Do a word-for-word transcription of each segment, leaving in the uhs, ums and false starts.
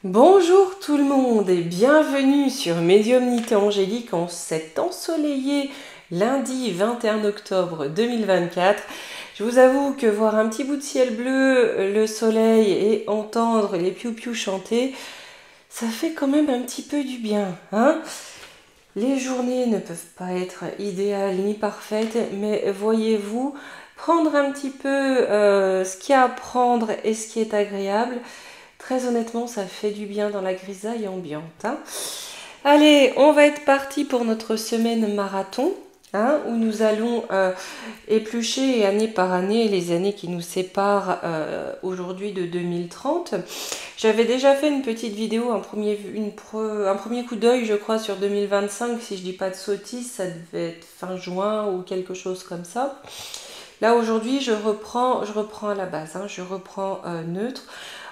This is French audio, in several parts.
Bonjour tout le monde et bienvenue sur Médiumnité Angélique en cet ensoleillé lundi vingt et un octobre deux mille vingt-quatre. Je vous avoue que voir un petit bout de ciel bleu, le soleil et entendre les piou-piou chanter, ça fait quand même un petit peu du bien, hein? Les journées ne peuvent pas être idéales ni parfaites, mais voyez-vous, prendre un petit peu euh, ce qu'il y a à prendre et ce qui est agréable, très honnêtement, ça fait du bien dans la grisaille ambiante. Hein. Allez, on va être parti pour notre semaine marathon, hein, où nous allons euh, éplucher année par année les années qui nous séparent euh, aujourd'hui de deux mille trente. J'avais déjà fait une petite vidéo, un premier, une pre, un premier coup d'œil, je crois, sur deux mille vingt-cinq. Si je dis pas de sottises, ça devait être fin juin ou quelque chose comme ça. Là, aujourd'hui, je reprends, je reprends à la base, hein, je reprends euh, neutre.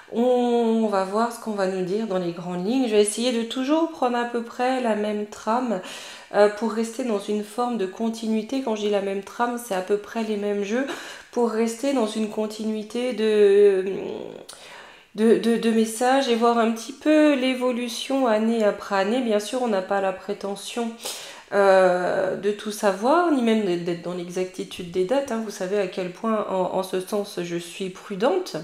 On va voir ce qu'on va nous dire dans les grandes lignes. Je vais essayer de toujours prendre à peu près la même trame euh, pour rester dans une forme de continuité. Quand je dis la même trame, c'est à peu près les mêmes jeux pour rester dans une continuité de, de, de, de messages et voir un petit peu l'évolution année après année. Bien sûr, on n'a pas la prétention Euh, de tout savoir, ni même d'être dans l'exactitude des dates. Hein. Vous savez à quel point, en, en ce sens, je suis prudente.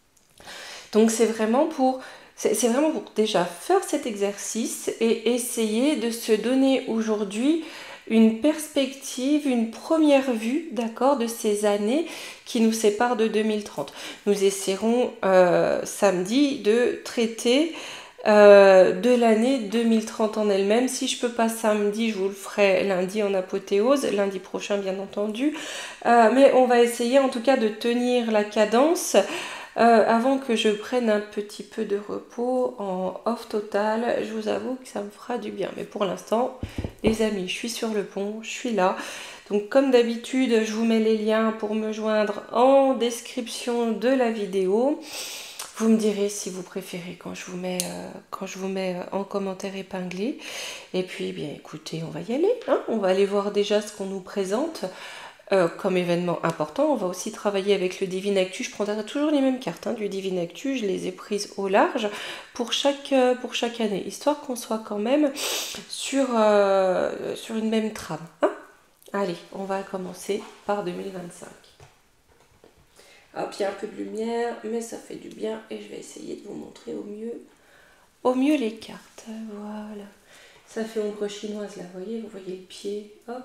Donc c'est vraiment pour, c'est vraiment pour déjà faire cet exercice et essayer de se donner aujourd'hui une perspective, une première vue, d'accord, de ces années qui nous séparent de deux mille trente. Nous essaierons euh, samedi de traiter euh, de l'année deux mille trente en elle-même. Si je peux pas samedi, je vous le ferai lundi en apothéose, lundi prochain bien entendu. Euh, mais on va essayer en tout cas de tenir la cadence. Euh, avant que je prenne un petit peu de repos en off total, je vous avoue que ça me fera du bien. Mais pour l'instant, les amis, je suis sur le pont, je suis là. Donc comme d'habitude, je vous mets les liens pour me joindre en description de la vidéo. Vous me direz si vous préférez quand je vous mets, euh, quand je vous mets en commentaire épinglé. Et puis, eh bien, écoutez, on va y aller. Hein, on va aller voir déjà ce qu'on nous présente. Euh, comme événement important, on va aussi travailler avec le Divine Actu. Je prendrai toujours les mêmes cartes hein, du Divine Actu, je les ai prises au large pour chaque, euh, pour chaque année, histoire qu'on soit quand même sur, euh, sur une même trame. Hein. Allez, on va commencer par deux mille vingt-cinq. Hop, il y a un peu de lumière, mais ça fait du bien et je vais essayer de vous montrer au mieux, au mieux les cartes. Voilà, ça fait ombre chinoise là, vous voyez, vous voyez le pied, hop.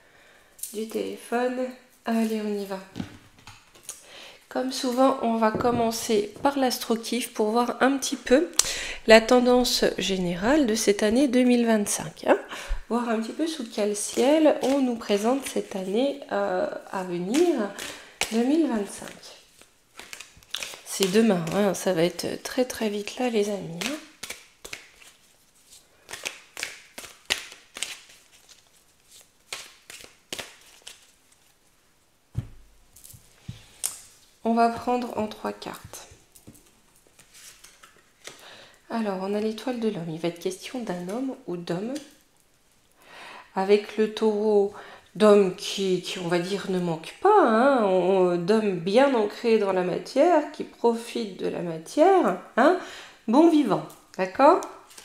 Du téléphone. Allez, on y va. Comme souvent, on va commencer par l'astro-kiff pour voir un petit peu la tendance générale de cette année deux mille vingt-cinq. Hein. Voir un petit peu sous quel ciel on nous présente cette année euh, à venir, deux mille vingt-cinq. C'est demain, hein, ça va être très très vite là les amis. Hein. On va prendre en trois cartes. Alors, on a l'étoile de l'homme. Il va être question d'un homme ou d'homme. Avec le taureau d'homme qui, qui, on va dire, ne manque pas. Hein, d'homme bien ancré dans la matière, qui profite de la matière. Hein, bon vivant. D'accord ?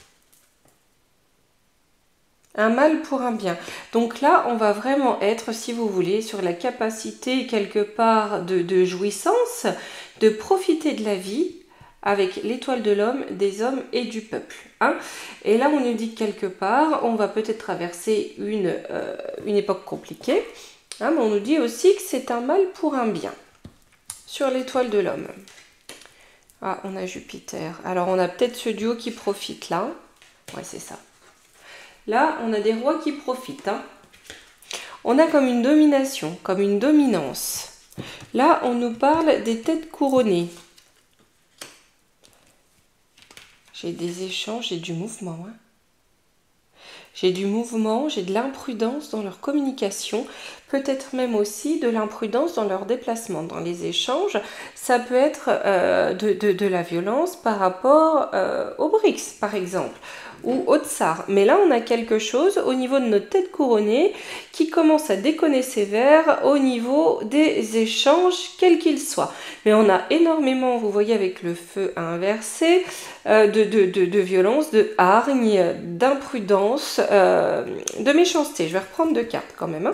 Un mal pour un bien. Donc là, on va vraiment être, si vous voulez, sur la capacité quelque part de, de jouissance, de profiter de la vie avec l'étoile de l'homme, des hommes et du peuple. Hein. Et là, on nous dit que quelque part, on va peut-être traverser une, euh, une époque compliquée, hein, mais on nous dit aussi que c'est un mal pour un bien. Sur l'étoile de l'homme. Ah, on a Jupiter. Alors, on a peut-être ce duo qui profite là. Ouais, c'est ça. Là, on a des rois qui profitent. Hein. On a comme une domination, comme une dominance. Là, on nous parle des têtes couronnées. J'ai des échanges, j'ai du mouvement. Hein. J'ai du mouvement, j'ai de l'imprudence dans leur communication, peut-être même aussi de l'imprudence dans leur déplacement, dans les échanges. Ça peut être euh, de, de, de la violence par rapport euh, aux B R I C S, par exemple. ou Haute-Sarre. Mais là, on a quelque chose au niveau de notre tête couronnée qui commence à déconner sévère au niveau des échanges, quels qu'ils soient. Mais on a énormément, vous voyez, avec le feu inversé, euh, de, de, de, de violence, de hargne, d'imprudence, euh, de méchanceté. Je vais reprendre deux cartes quand même. Hein.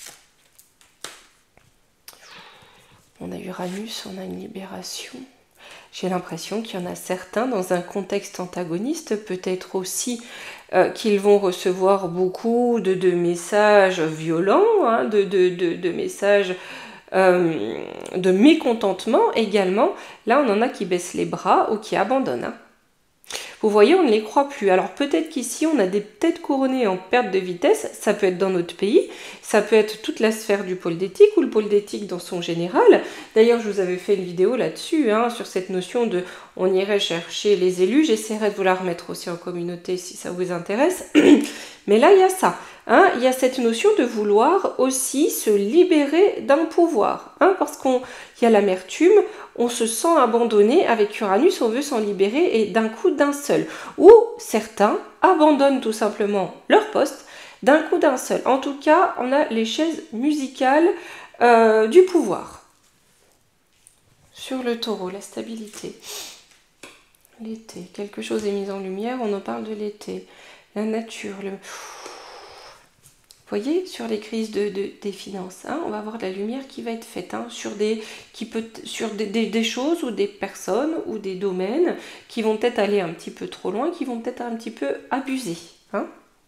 On a Uranus, on a une libération. J'ai l'impression qu'il y en a certains dans un contexte antagoniste, peut-être aussi euh, qu'ils vont recevoir beaucoup de, de messages violents, hein, de, de, de, de messages euh, de mécontentement également. Là, on en a qui baissent les bras ou qui abandonnent. Hein. Vous voyez, on ne les croit plus. Alors peut-être qu'ici, on a des têtes couronnées en perte de vitesse. Ça peut être dans notre pays. Ça peut être toute la sphère du pôle d'éthique ou le pôle d'éthique dans son général. D'ailleurs, je vous avais fait une vidéo là-dessus, hein, sur cette notion de on irait chercher les élus. J'essaierai de vous la remettre aussi en communauté si ça vous intéresse. Mais là, il y a ça. Hein, il y a cette notion de vouloir aussi se libérer d'un pouvoir. Hein, parce qu'il y a l'amertume, on se sent abandonné. Avec Uranus, on veut s'en libérer et d'un coup d'un seul. Ou certains abandonnent tout simplement leur poste d'un coup d'un seul. En tout cas, on a les chaises musicales euh, du pouvoir. Sur le taureau, la stabilité. L'été, quelque chose est mis en lumière, on en parle de l'été. La nature, le... Vous voyez, sur les crises de, de, des finances, hein, on va avoir de la lumière qui va être faite hein, sur, des, qui peut, sur des, des, des choses ou des personnes ou des domaines qui vont peut-être aller un petit peu trop loin, qui vont peut-être un petit peu abuser. Hein.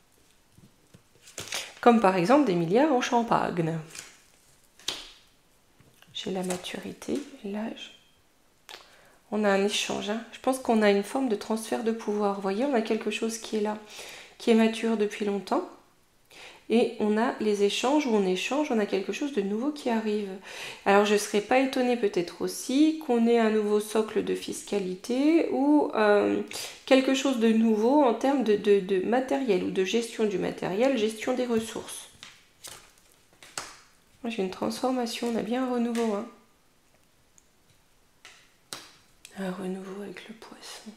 Comme par exemple des milliards en champagne. J'ai la maturité, l'âge. On a un échange. Hein. Je pense qu'on a une forme de transfert de pouvoir. Vous voyez, on a quelque chose qui est là, qui est mature depuis longtemps. Et on a les échanges où on échange, on a quelque chose de nouveau qui arrive. Alors je ne serais pas étonnée peut-être aussi qu'on ait un nouveau socle de fiscalité ou euh, quelque chose de nouveau en termes de, de, de matériel ou de gestion du matériel, gestion des ressources. Moi j'ai une transformation, on a bien un renouveau. Hein. Un renouveau avec le poisson.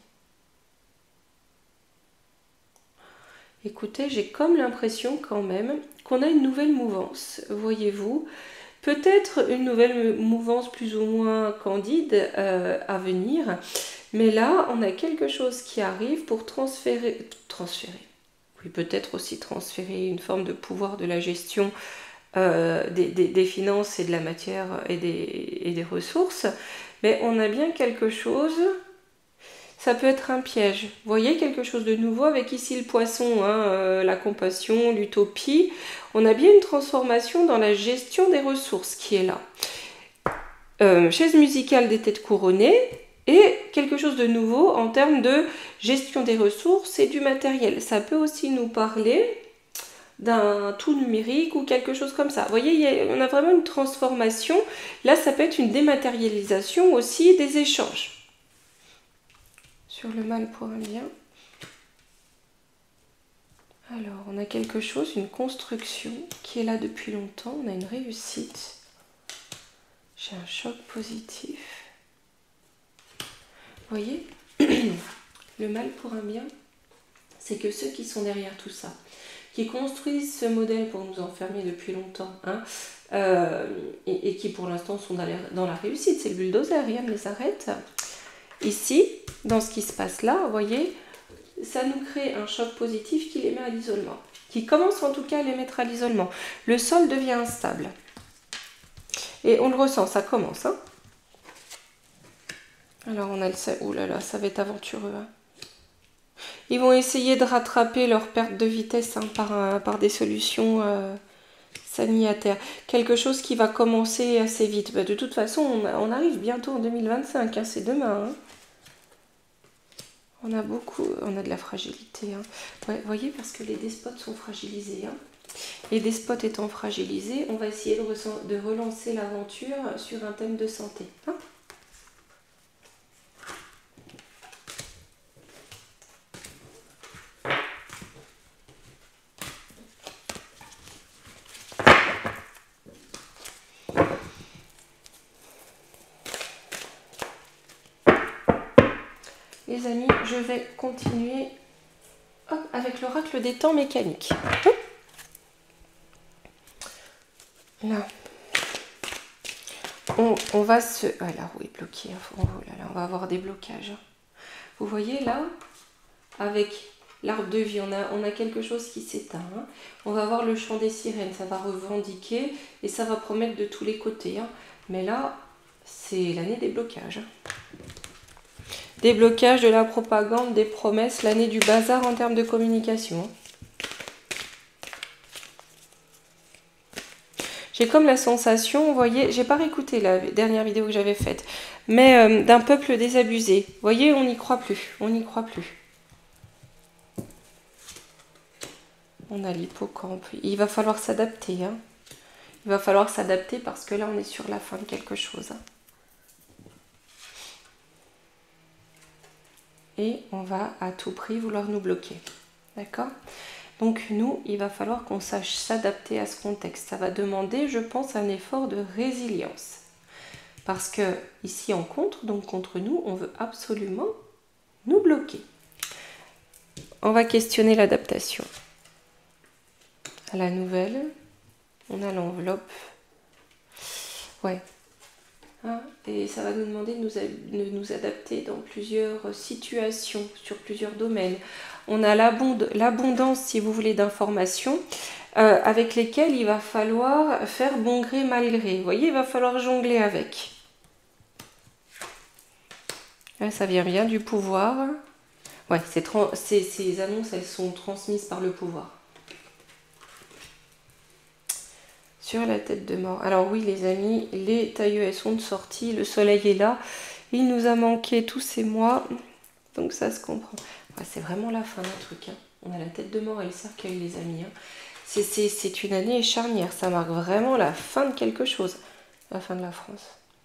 Écoutez, j'ai comme l'impression quand même qu'on a une nouvelle mouvance, voyez-vous. Peut-être une nouvelle mouvance plus ou moins candide euh, à venir. Mais là, on a quelque chose qui arrive pour transférer... Transférer. Oui, peut-être aussi transférer une forme de pouvoir de la gestion euh, des, des, des finances et de la matière et des, et des ressources. Mais on a bien quelque chose... Ça peut être un piège. Vous voyez quelque chose de nouveau avec ici le poisson, hein, euh, la compassion, l'utopie. On a bien une transformation dans la gestion des ressources qui est là. Euh, chaise musicale des têtes couronnées et quelque chose de nouveau en termes de gestion des ressources et du matériel. Ça peut aussi nous parler d'un tout numérique ou quelque chose comme ça. Vous voyez, il y a, on a vraiment une transformation. Là, ça peut être une dématérialisation aussi des échanges. Sur le mal pour un bien. Alors, on a quelque chose, une construction qui est là depuis longtemps. On a une réussite. J'ai un choc positif. Vous voyez, le mal pour un bien, c'est que ceux qui sont derrière tout ça, qui construisent ce modèle pour nous enfermer depuis longtemps, hein, euh, et, et qui pour l'instant sont dans la, dans la réussite, c'est le bulldozer, rien ne les arrête. Ici, dans ce qui se passe là, vous voyez, ça nous crée un choc positif qui les met à l'isolement. Qui commence en tout cas à les mettre à l'isolement. Le sol devient instable. Et on le ressent, ça commence. Hein. Alors on a le... Ouh là là, ça va être aventureux. Hein. Ils vont essayer de rattraper leur perte de vitesse hein, par, un, par des solutions euh, sanitaires. Quelque chose qui va commencer assez vite. Bah, de toute façon, on, on arrive bientôt en deux mille vingt-cinq. Hein, c'est demain. Hein. On a beaucoup, on a de la fragilité. Hein. Ouais, voyez, parce que les despotes sont fragilisés. Hein. Les despotes étant fragilisés, on va essayer de, de relancer l'aventure sur un thème de santé. Hein. Les amis, je vais continuer hop, avec l'oracle des temps mécaniques. Là. On, on va se... Ah, la roue est bloquée. Oh là là, on va avoir des blocages. Vous voyez là, avec l'arbre de vie, on a, on a quelque chose qui s'éteint. Hein. On va avoir le chant des sirènes, ça va revendiquer et ça va promettre de tous les côtés. Hein. Mais là, c'est l'année des blocages. Des blocages, de la propagande, des promesses, l'année du bazar en termes de communication. Hein. J'ai comme la sensation, vous voyez, j'ai pas réécouté la dernière vidéo que j'avais faite, mais euh, d'un peuple désabusé. Vous voyez, on n'y croit plus, on n'y croit plus. On a l'hippocampe. Il va falloir s'adapter. Hein. Il va falloir s'adapter parce que là, on est sur la fin de quelque chose. Hein. Et on va à tout prix vouloir nous bloquer. D'accord ? Donc nous, il va falloir qu'on sache s'adapter à ce contexte. Ça va demander, je pense, un effort de résilience. Parce que ici en contre, donc contre nous, on veut absolument nous bloquer. On va questionner l'adaptation. À la nouvelle, on a l'enveloppe. Ouais. Hein, et ça va nous demander de nous, de nous adapter dans plusieurs situations, sur plusieurs domaines. On a l'abondance, si vous voulez, d'informations euh, avec lesquelles il va falloir faire bon gré, mal gré. Vous voyez, il va falloir jongler avec. Là, ça vient bien du pouvoir. Ouais, ces, ces, ces annonces, elles sont transmises par le pouvoir. Sur la tête de mort. Alors oui, les amis, les tailleux, elles sont de sortie. Le soleil est là. Il nous a manqué tous ces mois. Donc ça se comprend. Ouais, c'est vraiment la fin d'un truc. Hein. On a la tête de mort et le cercueil, les amis. Hein. C'est une année charnière. Ça marque vraiment la fin de quelque chose. La fin de la France.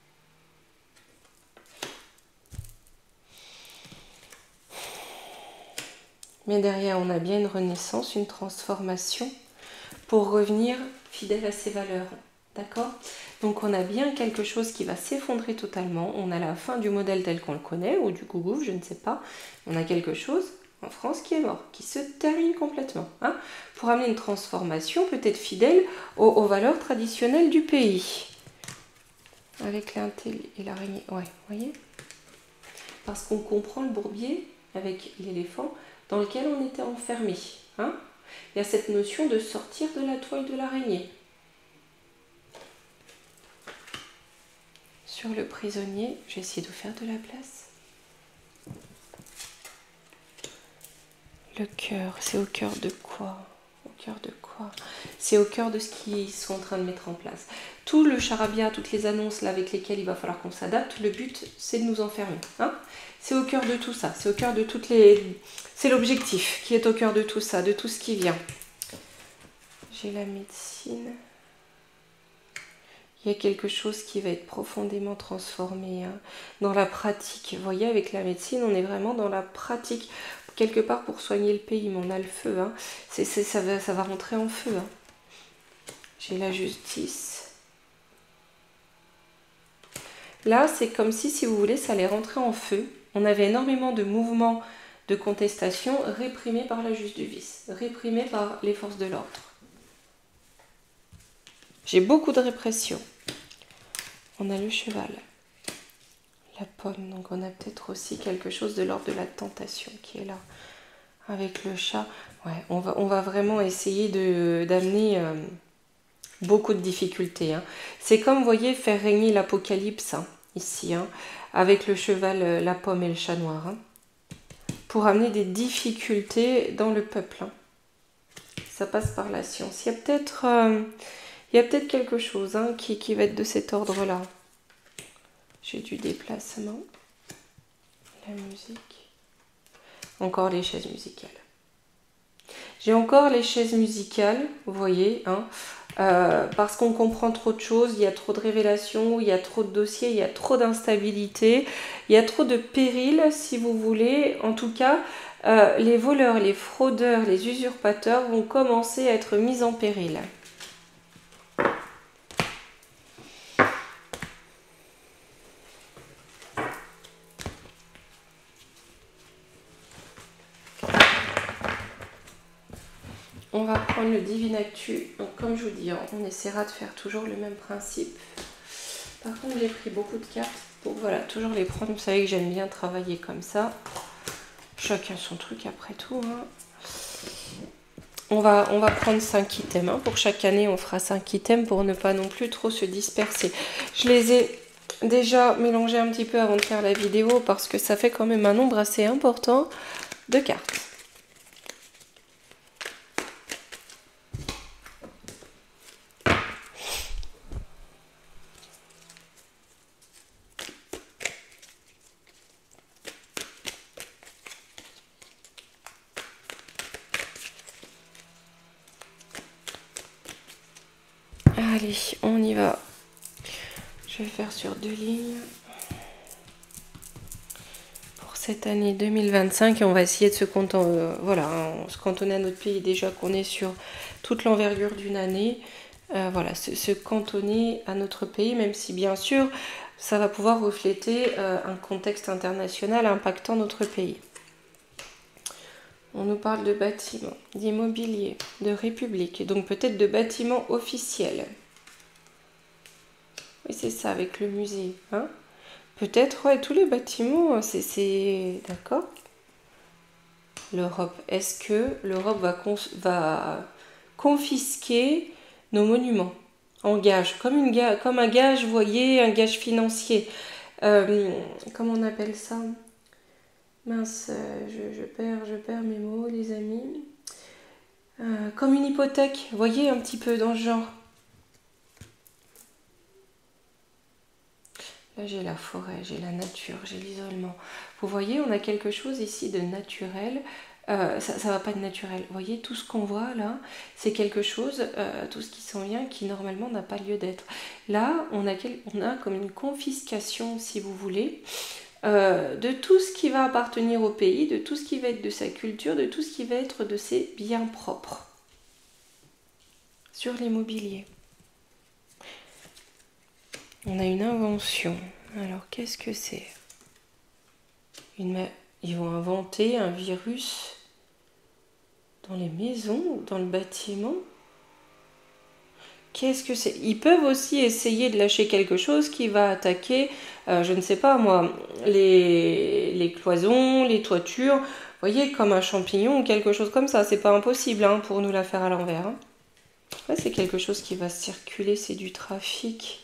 Mais derrière, on a bien une renaissance, une transformation pour revenir fidèle à ses valeurs. D'accord ? Donc on a bien quelque chose qui va s'effondrer totalement. On a la fin du modèle tel qu'on le connaît, ou du gougouf, je ne sais pas. On a quelque chose en France qui est mort, qui se termine complètement. Hein, pour amener une transformation peut-être fidèle aux, aux valeurs traditionnelles du pays. Avec l'intel et l'araignée. Ouais, vous voyez ? Parce qu'on comprend le bourbier avec l'éléphant dans lequel on était enfermé. Hein ? Il y a cette notion de sortir de la toile de l'araignée. Sur le prisonnier, j'ai essayé de faire de la place. Le cœur, c'est au cœur de quoi? Au cœur de quoi? C'est au cœur de ce qu'ils sont en train de mettre en place. Tout le charabia, toutes les annonces là avec lesquelles il va falloir qu'on s'adapte, le but c'est de nous enfermer. Hein, c'est au cœur de tout ça, c'est au cœur de toutes les... C'est l'objectif qui est au cœur de tout ça, de tout ce qui vient. J'ai la médecine. Il y a quelque chose qui va être profondément transformé hein, dans la pratique. Vous voyez, avec la médecine, on est vraiment dans la pratique. Quelque part pour soigner le pays, mais on a le feu. Hein. C'est, c'est, ça, va, ça va rentrer en feu. Hein. J'ai la justice. Là, c'est comme si, si vous voulez, ça allait rentrer en feu. On avait énormément de mouvements de contestation réprimés par la justice, réprimés par les forces de l'ordre. J'ai beaucoup de répression. On a le cheval, la pomme, donc on a peut-être aussi quelque chose de l'ordre de la tentation qui est là. Avec le chat, ouais, on va, on va vraiment essayer de, d'amener euh, beaucoup de difficultés. Hein. C'est comme, vous voyez, faire régner l'apocalypse, hein, ici, hein, avec le cheval, la pomme et le chat noir, hein, pour amener des difficultés dans le peuple. Hein. Ça passe par la science. Il y a peut-être... Euh, Il y a peut-être quelque chose hein, qui, qui va être de cet ordre-là. J'ai du déplacement. La musique. Encore les chaises musicales. J'ai encore les chaises musicales, vous voyez, hein, euh, parce qu'on comprend trop de choses, il y a trop de révélations, il y a trop de dossiers, il y a trop d'instabilité, il y a trop de périls, si vous voulez. En tout cas, euh, les voleurs, les fraudeurs, les usurpateurs vont commencer à être mis en péril. on va prendre le Divine Actu. Donc, comme je vous dis, on essaiera de faire toujours le même principe. Par contre, j'ai pris beaucoup de cartes pour voilà, toujours les prendre. Vous savez que j'aime bien travailler comme ça. Chacun son truc après tout. Hein. On va, on va prendre cinq items. Hein. Pour chaque année, on fera cinq items pour ne pas non plus trop se disperser. Je les ai déjà mélangés un petit peu avant de faire la vidéo parce que ça fait quand même un nombre assez important de cartes. Allez, on y va. Je vais faire sur deux lignes. Pour cette année deux mille vingt-cinq, et on va essayer de se cantonner, euh, voilà, on se cantonner à notre pays déjà qu'on est sur toute l'envergure d'une année. Euh, voilà, se, se cantonner à notre pays, même si bien sûr, ça va pouvoir refléter euh, un contexte international impactant notre pays. On nous parle de bâtiments, d'immobilier, de république, donc peut-être de bâtiments officiels. Oui, c'est ça, avec le musée. Hein, peut-être, ouais, tous les bâtiments, c'est... D'accord. L'Europe. Est-ce que l'Europe va, va confisquer nos monuments en gage, comme, une ga comme un gage, vous voyez, un gage financier. Euh, comment on appelle ça? Mince, je, je, perds, je perds mes mots, les amis. Euh, comme une hypothèque, vous voyez, un petit peu dans ce genre. Là, j'ai la forêt, j'ai la nature, j'ai l'isolement. Vous voyez, on a quelque chose ici de naturel. Euh, ça ne va pas être naturel. Vous voyez, tout ce qu'on voit là, c'est quelque chose, euh, tout ce qui s'en vient, qui normalement n'a pas lieu d'être. Là, on a, quel, on a comme une confiscation, si vous voulez, euh, de tout ce qui va appartenir au pays, de tout ce qui va être de sa culture, de tout ce qui va être de ses biens propres. Sur l'immobilier. On a une invention. Alors, qu'est-ce que c'est? une... Ils vont inventer un virus dans les maisons, dans le bâtiment. Qu'est-ce que c'est? Ils peuvent aussi essayer de lâcher quelque chose qui va attaquer, euh, je ne sais pas moi, les, les cloisons, les toitures. Vous voyez, comme un champignon ou quelque chose comme ça. C'est pas impossible hein, pour nous la faire à l'envers. Hein. Ouais, c'est quelque chose qui va circuler, c'est du trafic.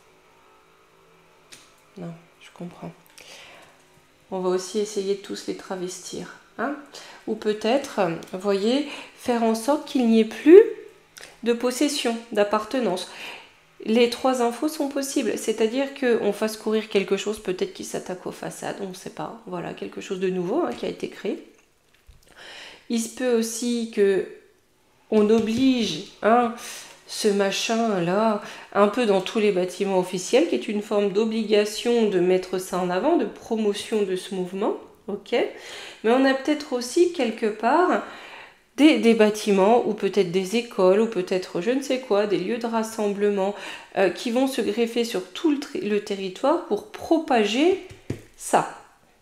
Non, je comprends. On va aussi essayer de tous les travestir. Hein, ou peut-être, vous voyez, faire en sorte qu'il n'y ait plus de possession, d'appartenance. Les trois infos sont possibles, c'est-à-dire qu'on fasse courir quelque chose, peut-être qui s'attaque aux façades, on ne sait pas, voilà, quelque chose de nouveau hein, qui a été créé. Il se peut aussi que on oblige hein, ce machin-là, un peu dans tous les bâtiments officiels, qui est une forme d'obligation de mettre ça en avant, de promotion de ce mouvement, ok. Mais on a peut-être aussi quelque part des, des bâtiments, ou peut-être des écoles, ou peut-être je ne sais quoi, des lieux de rassemblement euh, qui vont se greffer sur tout le, le territoire pour propager ça.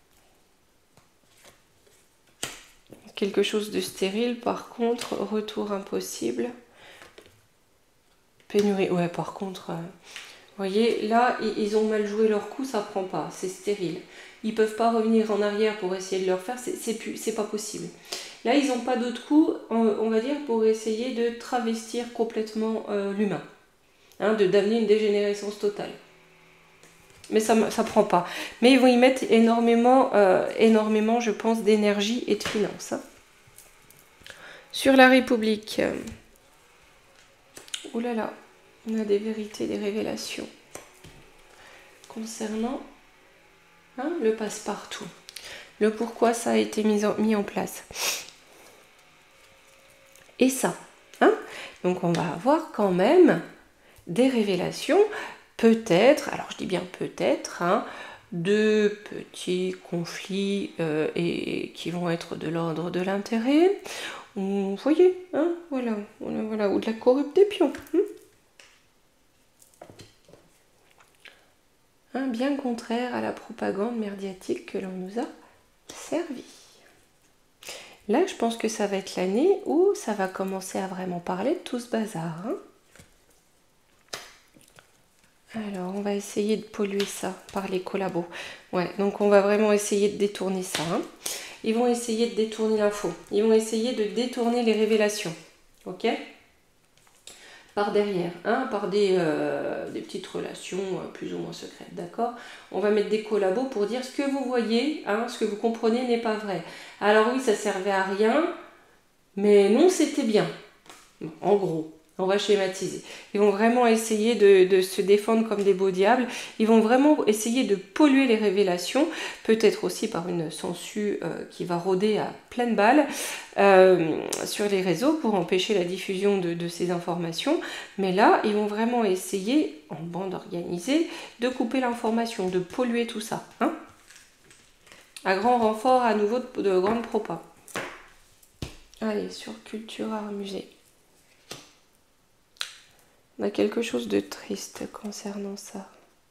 Quelque chose de stérile, par contre, retour impossible. Pénurie, ouais, par contre, euh, vous voyez, là, ils ont mal joué leur coup, ça prend pas, c'est stérile. Ils peuvent pas revenir en arrière pour essayer de leur faire, c'est pas possible. Là, ils n'ont pas d'autre coup, on va dire, pour essayer de travestir complètement euh, l'humain, hein, d'amener une dégénérescence totale. Mais ça ne prend pas. Mais ils vont y mettre énormément, euh, énormément je pense, d'énergie et de finances. Hein. Sur la République, euh, oh là là, on a des vérités, des révélations concernant hein, le passe-partout. Le pourquoi ça a été mis en, mis en place. Et ça, hein, donc on va avoir quand même des révélations, peut-être, alors je dis bien peut-être, hein, de petits conflits euh, et qui vont être de l'ordre de l'intérêt. Vous voyez, hein, voilà, voilà, ou de la corrupte des pions. Hein. Hein, bien contraire à la propagande médiatique que l'on nous a servi. Là, je pense que ça va être l'année où ça va commencer à vraiment parler de tout ce bazar. Hein. Alors, on va essayer de polluer ça par les collabos. Ouais, donc on va vraiment essayer de détourner ça. Hein. Ils vont essayer de détourner l'info. Ils vont essayer de détourner les révélations. Ok ? Par derrière, hein, par des, euh, des petites relations euh, plus ou moins secrètes, d'accord? On va mettre des collabos pour dire ce que vous voyez, hein, ce que vous comprenez n'est pas vrai. Alors oui, ça servait à rien, mais non, c'était bien. En gros, on va schématiser. Ils vont vraiment essayer de, de se défendre comme des beaux diables. Ils vont vraiment essayer de polluer les révélations, peut-être aussi par une sangsue euh, qui va rôder à pleine balle euh, sur les réseaux pour empêcher la diffusion de, de ces informations. Mais là, ils vont vraiment essayer, en bande organisée, de couper l'information, de polluer tout ça. Hein, à grand renfort à nouveau de, de grande propa. Allez, sur Culture Art Musée. On a quelque chose de triste concernant ça.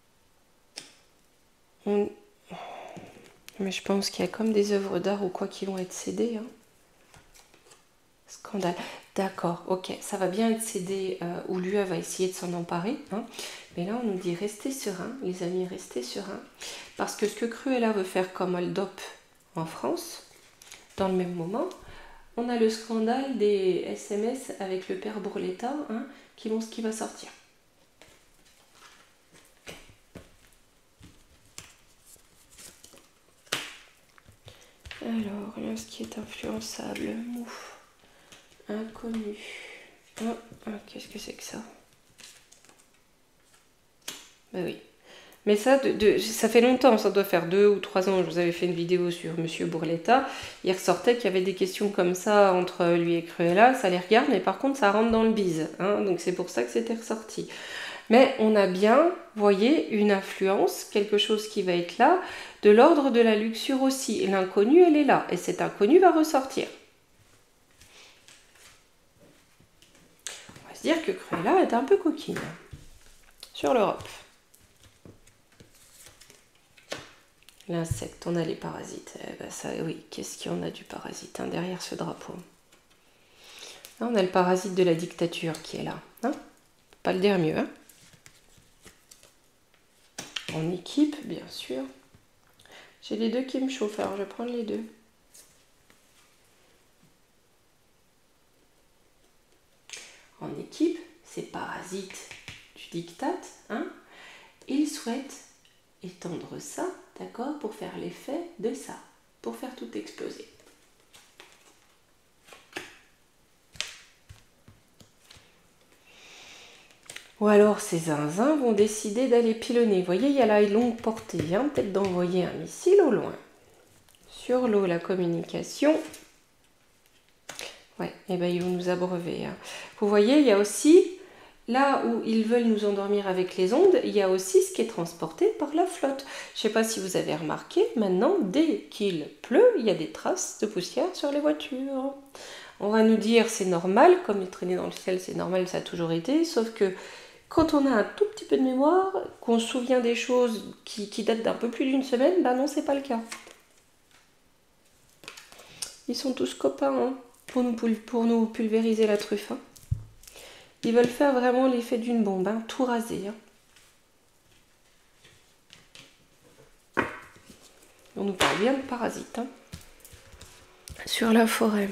On... Mais je pense qu'il y a comme des œuvres d'art ou quoi qui vont être cédées. Hein. Scandale. D'accord, ok, ça va bien être cédé euh, ou l'U E va essayer de s'en emparer. Hein. Mais là, on nous dit restez sereins, les amis, restez sereins. Parce que ce que Cruella veut faire comme hold-up en France, dans le même moment, on a le scandale des S M S avec le père Burletta, hein, qui vont ce qui va sortir. Alors, là, ce qui est influençable, mouf, inconnu. Ah, ah, qu'est-ce que c'est que ça? Ben oui. Mais ça, de, de, ça fait longtemps, ça doit faire deux ou trois ans. Je vous avais fait une vidéo sur Monsieur Burletta. Il ressortait qu'il y avait des questions comme ça entre lui et Cruella. Ça les regarde, mais par contre, ça rentre dans le bise. Hein, donc c'est pour ça que c'était ressorti. Mais on a bien, vous voyez, une influence, quelque chose qui va être là, de l'ordre de la luxure aussi. Et l'inconnu, elle est là. Et cet inconnu va ressortir. On va se dire que Cruella est un peu coquine sur l'Europe. L'insecte, on a les parasites. Eh ben ça, oui, qu'est-ce qu'il y en a du parasite hein, derrière ce drapeau? Là, on a le parasite de la dictature qui est là. Hein, pas le dire mieux. Hein, en équipe, bien sûr. J'ai les deux qui me chauffent, alors je vais prendre les deux. En équipe, ces parasites du diktat, hein, ils souhaitent étendre ça, d'accord, pour faire l'effet de ça, pour faire tout exploser. Ou alors ces zinzins vont décider d'aller pilonner. Vous voyez, il y a la longue portée, hein, peut-être d'envoyer un missile au loin. Sur l'eau, la communication. Ouais, et ben ils vont nous abreuver. Hein. Vous voyez, il y a aussi, là où ils veulent nous endormir avec les ondes, il y a aussi ce qui est transporté par la flotte. Je ne sais pas si vous avez remarqué, maintenant, dès qu'il pleut, il y a des traces de poussière sur les voitures. On va nous dire c'est normal, comme les traînées dans le ciel, c'est normal, ça a toujours été, sauf que quand on a un tout petit peu de mémoire, qu'on se souvient des choses qui, qui datent d'un peu plus d'une semaine, ben non, c'est pas le cas. Ils sont tous copains hein, pour, nous, pour nous pulvériser la truffe. Hein. Ils veulent faire vraiment l'effet d'une bombe, hein, tout raser. Hein. On nous parle bien de parasites. Hein. Sur la forêt.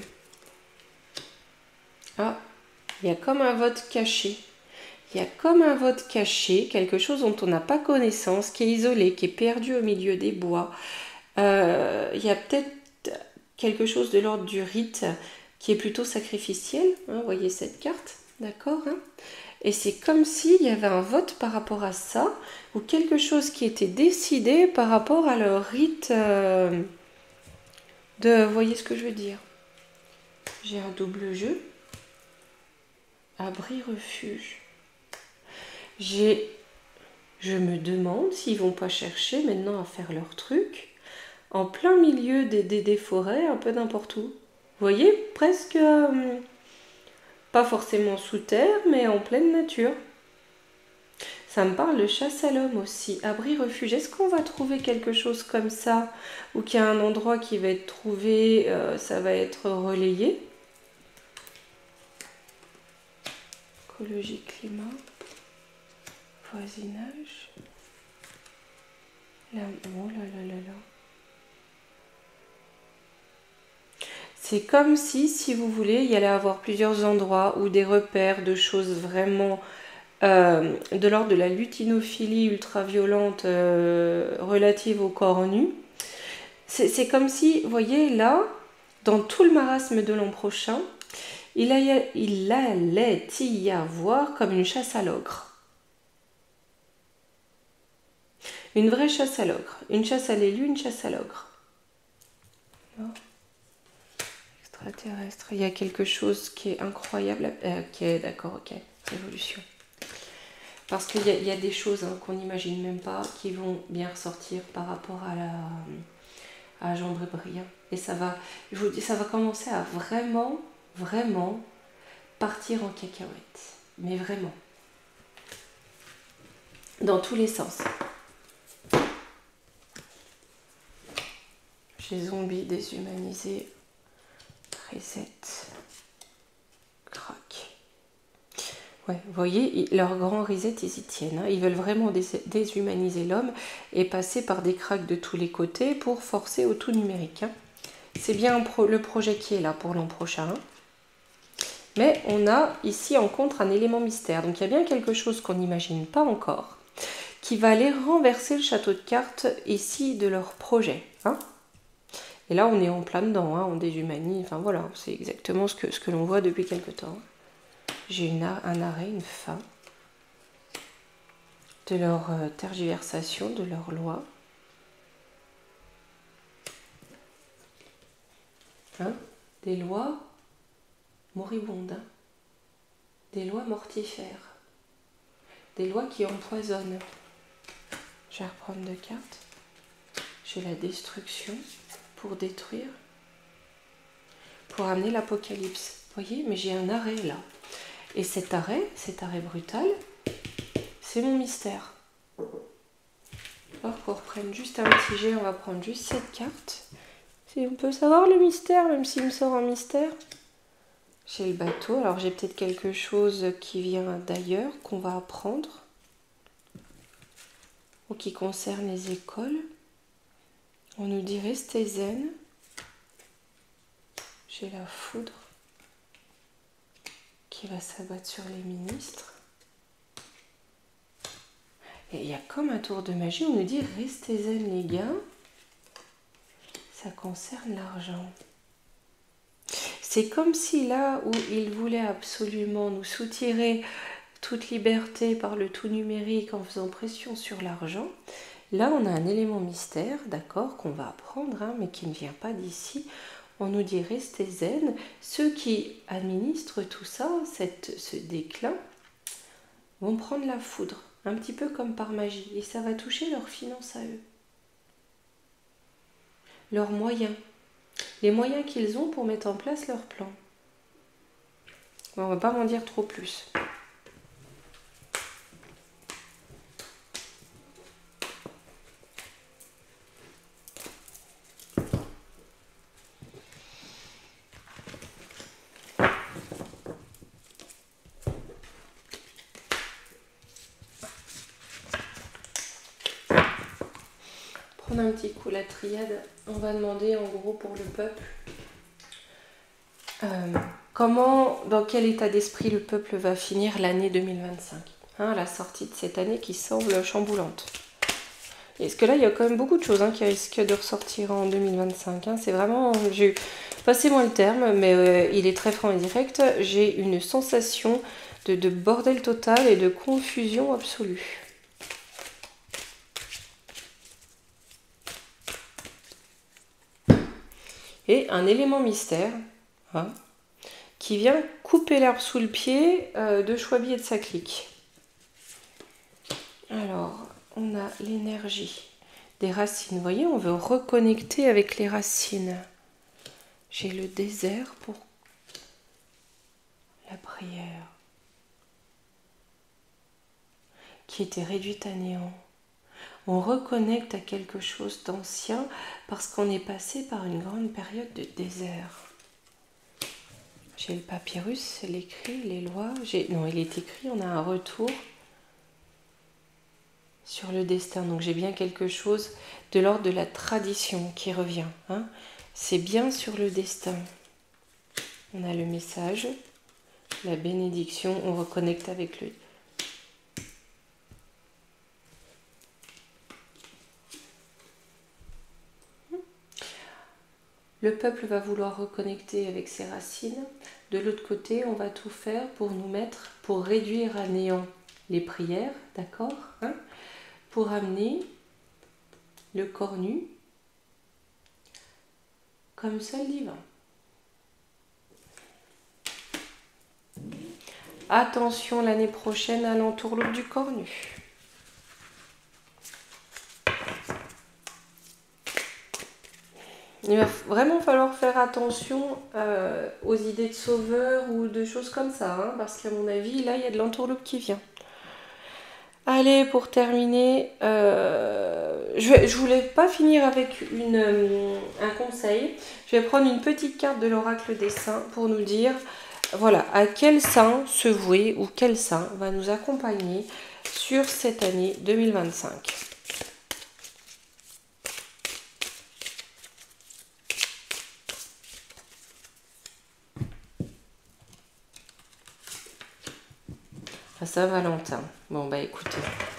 Ah, il y a comme un vote caché. Il y a comme un vote caché, quelque chose dont on n'a pas connaissance, qui est isolé, qui est perdu au milieu des bois. Euh, il y a peut-être quelque chose de l'ordre du rite qui est plutôt sacrificiel. Hein, vous voyez cette carte, d'accord hein. Et c'est comme s'il y avait un vote par rapport à ça, ou quelque chose qui était décidé par rapport à leur rite euh, de... Vous voyez ce que je veux dire? J'ai un double jeu. Abri refuge. J'ai, je me demande s'ils vont pas chercher maintenant à faire leur truc en plein milieu des, des, des forêts, un peu n'importe où. Vous voyez, presque euh, pas forcément sous terre, mais en pleine nature. Ça me parle de chasse à l'homme aussi. Abri, refuge. Est-ce qu'on va trouver quelque chose comme ça? Ou qu'il y a un endroit qui va être trouvé, euh, ça va être relayé? Écologie, climat, voisinage. Là, oh là là là là. C'est comme si, si vous voulez, il y allait avoir plusieurs endroits ou des repères de choses vraiment euh, de l'ordre de la lutinophilie ultra-violente euh, relative au corps nu. C'est comme si, vous voyez, là, dans tout le marasme de l'an prochain, il, a, il allait y avoir comme une chasse à l'ogre. Une vraie chasse à l'ogre. Une chasse à l'élu, une chasse à l'ogre. Extraterrestre. Il y a quelque chose qui est incroyable. Euh, ok, d'accord, ok. Révolution. Parce qu'il y, y a des choses hein, qu'on n'imagine même pas qui vont bien ressortir par rapport à la à Jean Brébrien. Et ça va, je vous dis, ça va commencer à vraiment, vraiment partir en cacahuète. Mais vraiment. Dans tous les sens. Chez zombies déshumanisés. Reset. Crac. Ouais, vous voyez, leur grand reset, ils y tiennent. Hein. Ils veulent vraiment dés déshumaniser l'homme et passer par des cracks de tous les côtés pour forcer au tout numérique. Hein. C'est bien pro le projet qui est là pour l'an prochain. Hein. Mais on a ici en contre un élément mystère. Donc il y a bien quelque chose qu'on n'imagine pas encore qui va aller renverser le château de cartes ici de leur projet. Hein. Et là, on est en plein dedans, hein, on déshumanise. Enfin voilà, c'est exactement ce que, ce que l'on voit depuis quelque temps. J'ai un arrêt, une fin de leur euh, tergiversation, de leur loi. Hein, des lois moribondes, hein, des lois mortifères, des lois qui empoisonnent. Je vais reprendre deux cartes. J'ai la destruction pour détruire, pour amener l'apocalypse. Vous voyez, mais j'ai un arrêt là. Et cet arrêt, cet arrêt brutal, c'est mon mystère. Alors qu'on reprenne juste un petit jet, on va prendre juste cette carte. Si on peut savoir le mystère, même s'il me sort un mystère. J'ai le bateau, alors j'ai peut-être quelque chose qui vient d'ailleurs, qu'on va apprendre. Ou qui concerne les écoles. On nous dit restez zen. J'ai la foudre qui va s'abattre sur les ministres. Et il y a comme un tour de magie, on nous dit restez zen les gars. Ça concerne l'argent. C'est comme si là où ils voulaient absolument nous soutirer toute liberté par le tout numérique en faisant pression sur l'argent, là on a un élément mystère, d'accord, qu'on va apprendre, hein, mais qui ne vient pas d'ici. On nous dit restez zen. Ceux qui administrent tout ça, cette, ce déclin, vont prendre la foudre, un petit peu comme par magie, et ça va toucher leurs finances à eux. Leurs moyens. Les moyens qu'ils ont pour mettre en place leur plan. Bon, on ne va pas m'en dire trop plus. Prendre un petit coup la triade, on va demander en gros pour le peuple euh, comment, dans quel état d'esprit le peuple va finir l'année deux mille vingt-cinq, hein, la sortie de cette année qui semble chamboulante. Parce que là il y a quand même beaucoup de choses hein, qui risquent de ressortir en deux mille vingt-cinq, hein. C'est vraiment, j'ai passez-moi le terme, mais euh, il est très franc et direct, j'ai une sensation de, de bordel total et de confusion absolue. Et un élément mystère hein, qui vient couper l'herbe sous le pied euh, de Chouabi et de sa clique. Alors, on a l'énergie des racines. Vous voyez, on veut reconnecter avec les racines. J'ai le désert pour la prière. qui était réduite à néant. On reconnecte à quelque chose d'ancien parce qu'on est passé par une grande période de désert. J'ai le papyrus, l'écrit, les lois. Non, il est écrit, on a un retour sur le destin. Donc j'ai bien quelque chose de l'ordre de la tradition qui revient. Hein. C'est bien sur le destin. On a le message, la bénédiction, on reconnecte avec le... Le peuple va vouloir reconnecter avec ses racines. De l'autre côté, on va tout faire pour nous mettre, pour réduire à néant les prières, d'accord, hein, pour amener le corps nu comme seul divin. Attention l'année prochaine à l'entourloupe du corps nu. Il va vraiment falloir faire attention euh, aux idées de sauveur ou de choses comme ça, hein, parce qu'à mon avis, là, il y a de l'entourloupe qui vient. Allez, pour terminer, euh, je ne voulais pas finir avec une, euh, un conseil. Je vais prendre une petite carte de l'oracle des saints pour nous dire, voilà, à quel saint se vouer ou quel saint va nous accompagner sur cette année deux mille vingt-cinq. À Saint-Valentin. Bon, bah écoutez.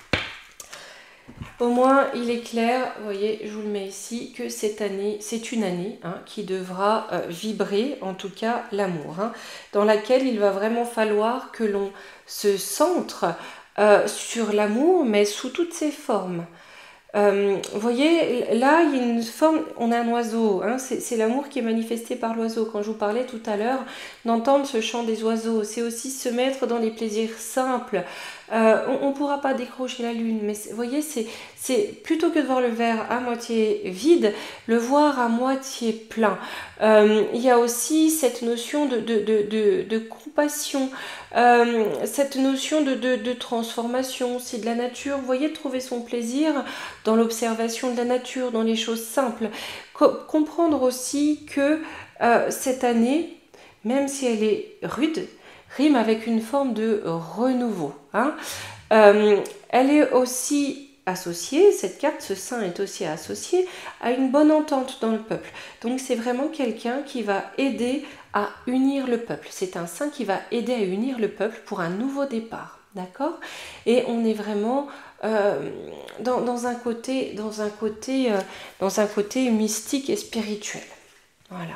Au moins, il est clair, vous voyez, je vous le mets ici, que cette année, c'est une année hein, qui devra euh, vibrer, en tout cas l'amour, hein, dans laquelle il va vraiment falloir que l'on se centre euh, sur l'amour, mais sous toutes ses formes. Euh, vous voyez, là, il y a une forme, on a un oiseau, hein, c'est l'amour qui est manifesté par l'oiseau. Quand je vous parlais tout à l'heure d'entendre ce chant des oiseaux, c'est aussi se mettre dans les plaisirs simples. Euh, on ne pourra pas décrocher la lune, mais vous voyez, c'est plutôt que de voir le verre à moitié vide, le voir à moitié plein. Euh, il y a aussi cette notion de, de, de, de, de compassion, euh, cette notion de, de, de transformation, c'est de la nature. Vous voyez, trouver son plaisir dans l'observation de la nature, dans les choses simples. Co comprendre aussi que euh, cette année, même si elle est rude, rime avec une forme de renouveau. Hein. Euh, elle est aussi associée, cette carte, ce saint est aussi associé à une bonne entente dans le peuple. Donc c'est vraiment quelqu'un qui va aider à unir le peuple. C'est un saint qui va aider à unir le peuple pour un nouveau départ. D'accord? Et on est vraiment euh, dans, dans un côté, dans un côté, euh, dans un côté mystique et spirituel. Voilà.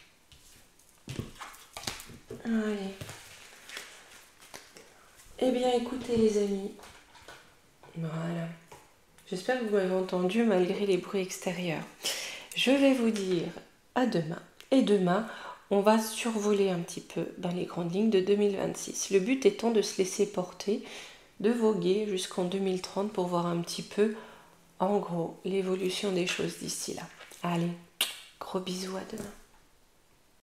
Allez. Eh bien, écoutez les amis, voilà. J'espère que vous m'avez entendu malgré les bruits extérieurs. Je vais vous dire à demain. Et demain, on va survoler un petit peu dans les grandes lignes de deux mille vingt-six. Le but étant de se laisser porter, de voguer jusqu'en deux mille trente pour voir un petit peu, en gros, l'évolution des choses d'ici là. Allez, gros bisous à demain.